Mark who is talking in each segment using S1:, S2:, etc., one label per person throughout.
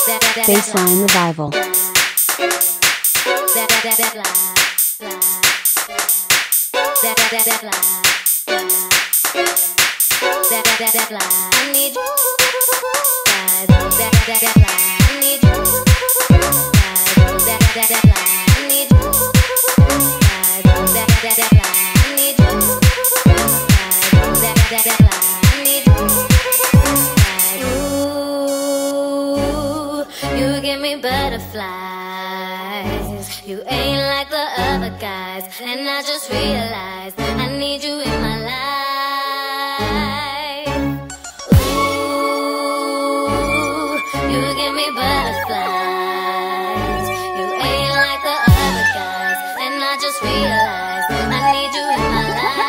S1: Bassline revival.
S2: I need you. You give me butterflies. You ain't like the other guys, and I just realized I need you in my life. Ooh, you give me butterflies. You ain't like the other guys, and I just realized I need you in my life.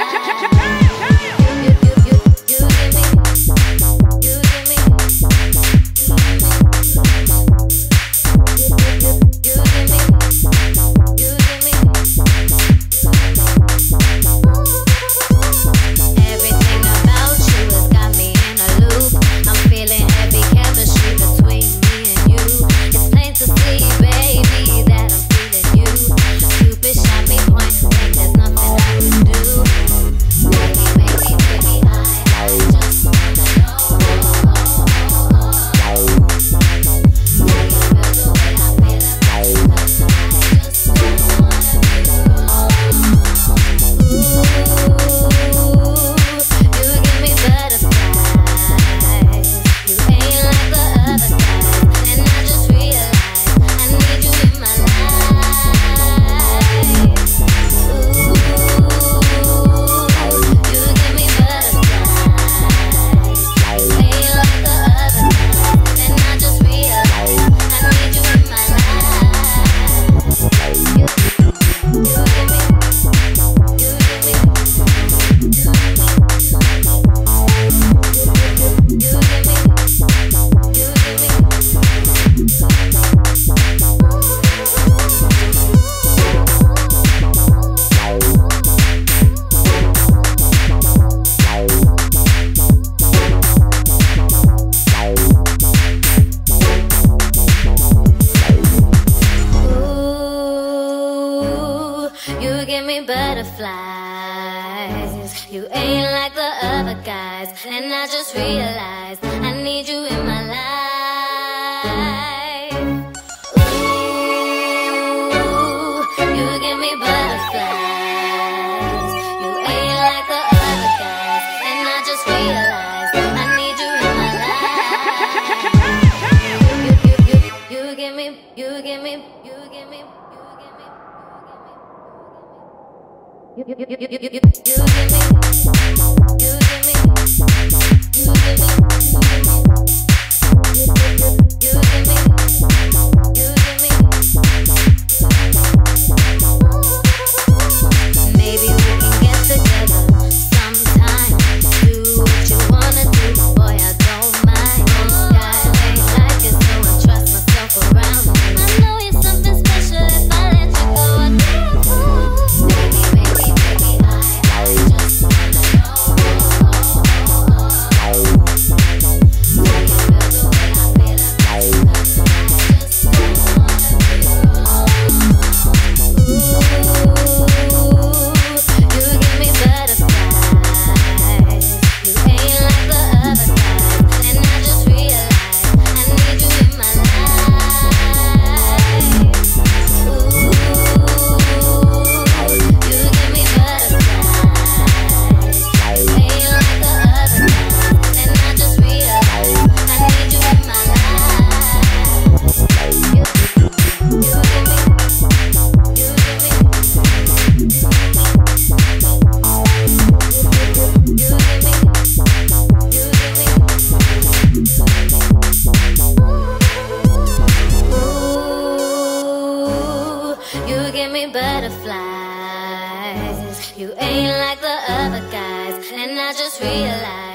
S2: You give me butterflies. You ain't like the other guys, and I just realized I need you in my life. Ooh, you give me butterflies. You ain't like the other guys, and I just realized I need you in my life. You give me, you give me, you give me. You give me, you give me, you give me, you maybe we can get together sometime. Do what you wanna do, boy, I don't mind. This guy ain't like it, so I trust myself around. I know you're something special if I let you go. I butterflies. You ain't like the other guys, and I just realized